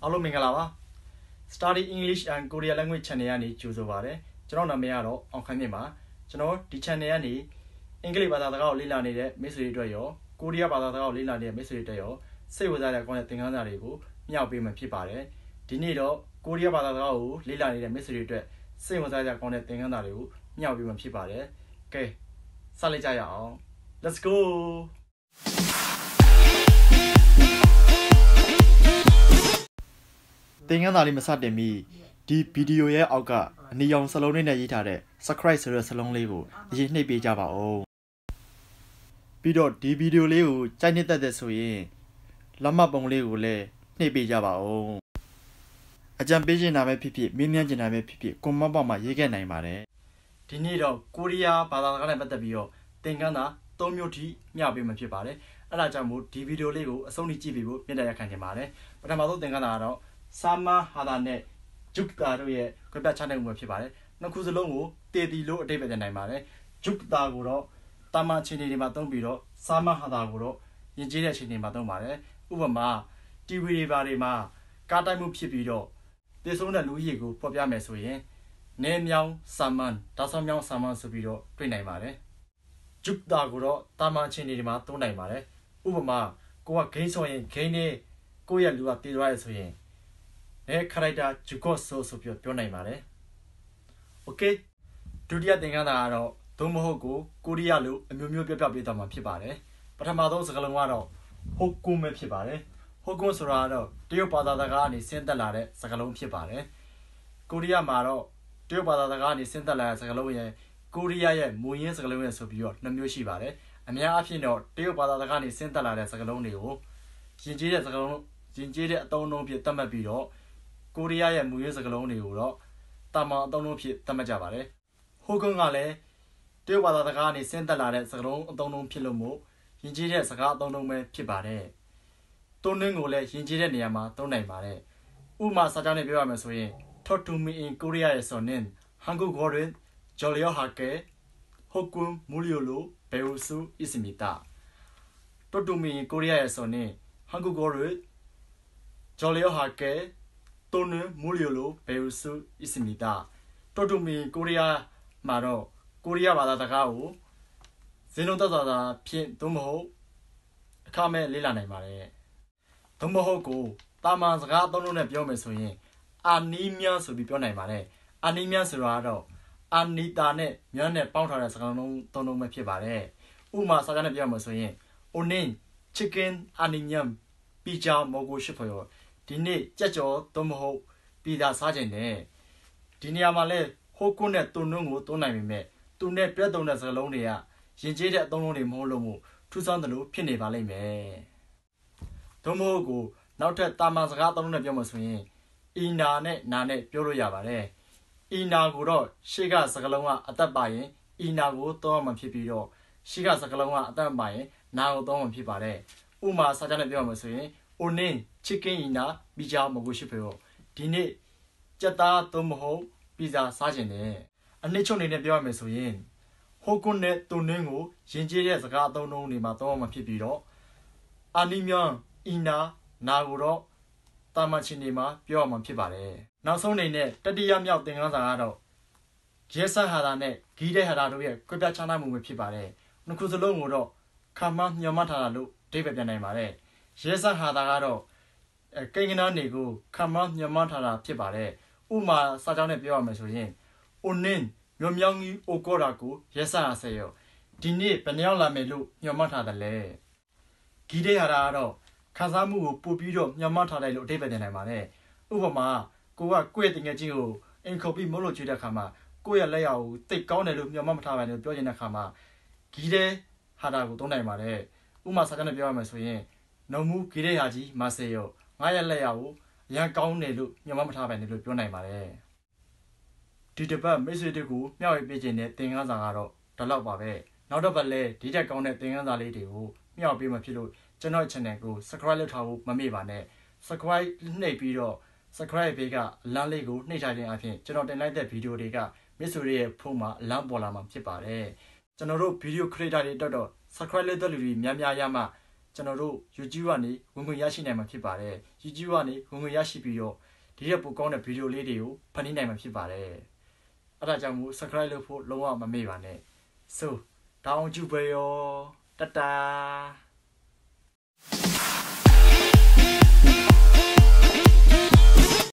အားလုံးမင်္ဂလာပါ Study English and Korean Language Channel ကနေကြိုဆိုပါရစေကျွန်တော်နာမည်ကတော့အောင်ခမ်းမြင့်ပါကျွန်တော်ဒီ channel ကနေအင်္ဂလိပ်ဘာသာစကားကိုလေ့လာနေတဲ့မိတ်ဆွေတွေအတွက်ရောကိုရီးယားဘာသာစကားကိုလေ့လာနေတဲ့မိတ်ဆွေတွေအတွက်ရောစိတ်ဝင်စားတဲ့ကောင်းတဲ့သင်ခန်းစာတွေကိုမျှဝေပေးမှာဖြစ်ပါတယ်ဒီနေ့တော့ကိုရီးယားဘာသာစကားကိုလေ့လာနေတဲ့မိတ်ဆွေတွေအတွက်စိတ်ဝင်စားတဲ့ကောင်းတဲ့သင်ခန်းစာတွေကိုမျှဝေပေးမှာဖြစ်ပါတယ်ကဲစလိုက်ကြရအောင် Let's goသင်ခန်းစာလေးမစတင်မီဒီဗီဒီယိုရဲ့အောက်ကအနီရောင်စလုံးလေးနဲ့ရေးထားတဲ့ subscribe ဆိုတဲ့စလုံးလေးကိုအရင်နှိပ်ပေးကြပါဦးပြီးတော့ဒီဗီဒီယိုလေးကိုကြိုက်နှစ်သက်ဆိုရင်လက်မှတ်ပုံလေးကိုလည်းနှိပ်ပေးကြပါဦးအကြံပေးချင်တာပဲဖြစ်ဖြစ်မေးမြန်းချင်တာပဲဖြစ်ဖြစ် comment box မှာရေးခဲ့နိုင်ပါတယ်ဒီနေ့တော့ကိုရီးယားဘာသာစကားနဲ့ပတ်သက်ပြီးတော့သင်ခန်းစာ၃မျိုးထိမျှပေးမှာဖြစ်ပါတယ်အဲ့ဒါကြောင့်မို့ဒီဗီဒီယိုလေးကိုအဆုံးထိကြည့်ပြီးဖို့မြတ်တရားခံချင်ပါတယ်ပထမဆုံးသင်ခန်းစာကတော့စာမဟာတာနဲ့ဂျုကတာတို့ရဲ့ကြွပြချနိုင်မှုဖြစ်ပါတယ်နှစ်ခုစလုံးကိုတည်တည်လို့အတိတ်ပဲနိုင်ပါတယ်ဂျုကတာကိုတော့တာမချင်းတွေမှာသုံးပြီးတော့စာမဟာတာကိုတော့ယဉ်ကျေးတဲ့ချင်းတွေမှာသုံးပါတယ်ဥပမာတီဗီတွေဘာတွေမှာကားတိုက်မှုဖြစ်ပြီးတော့တည်ဆုံးတဲ့လူကြီးကိုဖော်ပြမယ်ဆိုရင်နေမြောင်ဆာမန်ဒါဆောင်မြောင်ဆာမန်ဆိုပြီးတော့တွေ့နိုင်ပါတယ်ဂျုကတာကိုတော့တာမချင်းတွေမှာသုံးနိုင်ပါတယ်ဥပမာကိုကဂိမ်းဆိုရင်ဂိမ်းနဲ့ကိုယ့်ရဲ့လူကတည်သွားရဆိုရင်ခရိုက်တာဂျူကော့ဆိုပြီးပြောနိုင်ပါတယ်โอเคဒုတိယသင်ခန်းစာကတော့သို့မဟုတ်ကိုရီးယားလိုအမျိုးမျိုးပြပေးသွားမှာဖြစ်ပါတယ်ပထမဆုံးစကားလုံးကတော့ဟိုကွန်းပဲဖြစ်ပါတယ်ဟိုကွန်းဆိုတာကတော့တရုတ်ဘာသာစကားကနေဆင်းသက်လာတဲ့စကားလုံးဖြစ်ပါတယ်ကိုရီးယားမှာတော့တရုတ်ဘာသာစကားကနေဆင်းသက်လာတဲ့စကားလုံးရဲ့ကိုရီးယားရဲ့မူရင်းစကားလုံးရဲ့ဆိုပြီးတော့နှစ်မျိုးရှိပါတယ်အများအားဖြင့်တော့တရုတ်ဘာသာစကားကနေဆင်းသက်လာတဲ့စကားလုံးတွေကိုယဉ်ကျေးတဲ့စကားလုံးယဉ်ကျေးတဲ့အသုံးအနှုန်းဖြစ်သတ်မှတ်ပြီးတော့ကိုရီးယားရဲ့မူရင်းစကားလုံးတွေကိုတော့တာမန်အသုံးအနှုန်းဖြစ်သတ်မှတ်ကြပါတယ်ဟိုကွန်းကလည်းတရုတ်ဘာသာစကားကနေဆင်းသက်လာတဲ့စကားလုံးအသုံးအနှုန်းဖြစ်လို့မို့ယဉ်ကျေးတဲ့စကားအသုံးအနှုန်းပဲဖြစ်ပါတယ်သုံးနှင်းကိုလည်းယဉ်ကျေးတဲ့နေရာမှာသုံးနိုင်ပါတယ်ဥပမာစာကြောင်းနဲ့ပြောရမယ်ဆိုရင် Talk to me in Korea 에서는 한국어를 절여하게 혹은 무료로 배울 수 있습니다. Talk to me in Korea에서는 한국어를 절여하게 또는 무료로 배울 수 있습니다. Talk to me in Korea 말로 코리아 바다다가오 제노다다다 핀 도모호 카메 릴라나이 말에 도모호고 따만စကား သုံးလုံးနဲ့ပြောမယ်ဆိုရင်အာနီးမြန်းဆိုပြီးပြောနိုင်ပါတယ်အာနီးမြန်းဆိုတာတော့အာနီတာနဲ့မြန်းနဲ့ပေါင်းထားတဲ့စကားလုံးသုံးလုံးပဲဖြစ်ပါတယ်ဥပမာစကားနဲ့ပြောမယ်ဆိုရင် 오늘 치킨 아니면 피자 먹고 싶어요ဒီနေ့ကြက်ကြော်သို့မဟုတ်ပီဇာစားခြင်းနဲ့ဒီနေရာမှာလဲဟိုကွန်းနဲ့တုံနှုံးကိုသုံးနိုင်ပေမဲ့သူနဲ့တွဲသုံးတဲ့စကားလုံးတွေကယဉ်ကျေးတဲ့အသုံးလုံးတွေမဟုတ်လို့မို့ထူးဆန်းတယ်လို့ဖြစ်နေပါလိမ့်မယ်သို့မဟုတ်ကိုနောက်ထပ်တာမန်စကားသုံးလုံးနဲ့ပြောမှဆိုရင်အီနာနဲ့နာနဲ့ပြောလို့ရပါတယ်အီနာကိုတော့ရှေ့ကစကားလုံးကအသက်ပါရင်အီနာကိုသုံးရမှာဖြစ်ပြီးတော့ရှေ့ကစကားလုံးကအသက်ပါရင်နာကိုသုံးမှာဖြစ်ပါတယ်ဥပမာစာကြောင်းနဲ့ပြောမှဆိုရင်오늘 치킨이나 피자 먹고 싶어요. 디네 짰다 또 먹어 피자 사진네. 안내 총내내 표현하면 소인 혹은내 또는고 신지의စကား သုံးလုံးတွေမှာသုံးမှာဖြစ်ပြီးတော့아니면 이나 나고로တာမချင်းတွေမှာပြောရမှာဖြစ်ပါတယ်နောက်ဆုံးအနေနဲ့တတိယမြောက်သင်ခန်းစာကတော့ရဲဆဟာတာနဲ့ဂီးတဲ့ဟာတာတို့ရဲ့ကြွပြချနိုင်မှုပဲဖြစ်ပါတယ်နှစ်ခုစလုံးကိုတော့ခမညှော်မှတ်ထားတာလို့အဓိပ္ပာယ်ပြန်နိုင်ပါတယ်ရဲဆဟာတာကတော့ကိန်းကနန်းတွေကိုခမညှော်မှတ်ထားတာဖြစ်ပါတယ်ဥမာစာကြောင်းနဲ့ပြောရမယ်ဆိုရင် 오늘 몇 명이 올 거라고 예상하세요ဒီနေ့ဘယ်နှယောက်လာမယ်လို့ညှော်မှတ်ထားတယ်လဲဂီးတဲ့ဟာတာကတော့ခန်းစားမှုကိုပို့ပြီးတော့ညှော်မှတ်ထားတယ်လို့အဓိပ္ပာယ်တင်နိုင်ပါတယ်ဥပမာကိုကကိုယ့်ရဲ့တငယ်ချင်းကိုအင်ခုပ်ပြီးမလို့ကြွေးတဲ့ခါမှာကိုယ့်ရဲ့လက်ရကိုတိတ်ကောင်းတယ်လို့ညှော်မှတ်မထားပါနဲ့လို့ပြောချင်တဲ့ခါမှာဂီးတဲ့ဟာတာကိုသုံးနိုင်ပါတယ်ဥပမာစာကြောင်းနဲ့ပြောရမယ်ဆိုရင်너무 기대하지 마세요ငါရဲ့လက်ရကိုအရန်ကောင်းတယ်လို့ညှော်မှတ်မထားပါနဲ့လို့ပြောနိုင်ပါတယ်ဒီတစ်ပတ်မိတ်ဆွေတွေကိုမျှဝေပေးခြင်းနဲ့သင်ခန်းစာကတော့ဒီလောက်ပါပဲနောက်တော့ဗလဲဒီတက်ကောင်းတဲ့သင်ခန်းစာလေးတွေကိုမျှဝေပေးမှဖြစ်လို့ကျွန်တော် channel ကို subscribe လုပ်ထားဖို့မမေ့ပါနဲ့ subscribe နှိပ်ပြီးတော့ subscribe ဘေးကအလန်းလေးကိုနှိပ်ထားခြင်းအပြင်ကျွန်တော်တင်လိုက်တဲ့ဗီဒီယိုတွေကမိတ်ဆွေတွေရဲ့ဖုန်းမှာအလန်းပေါ်လာမှာဖြစ်ပါတယ်ကျွန်တော်တို့ဗီဒီယို creator တွေအတွက်တော့ subscribe လုပ်တဲ့လူတွေများများရမှကျွန်တော်တို့ YouTube ကနေဝင်ခွင့်ရရှိနိုင်မှာဖြစ်ပါတယ် YouTube ကနေဝင်ခွင့်ရရှိပြီးတော့ဒီရက်ပိုကောင်းတဲ့ဗီဒီယိုလေးတွေကိုဖန်တီးနိုင်မှာဖြစ်ပါတယ်အဲ့ဒါကြောင့်မို့ subscribe လုပ်ဖို့လုံးဝမမေ့ပါနဲ့ so တောင်းကြည့်ပဲရောတတာ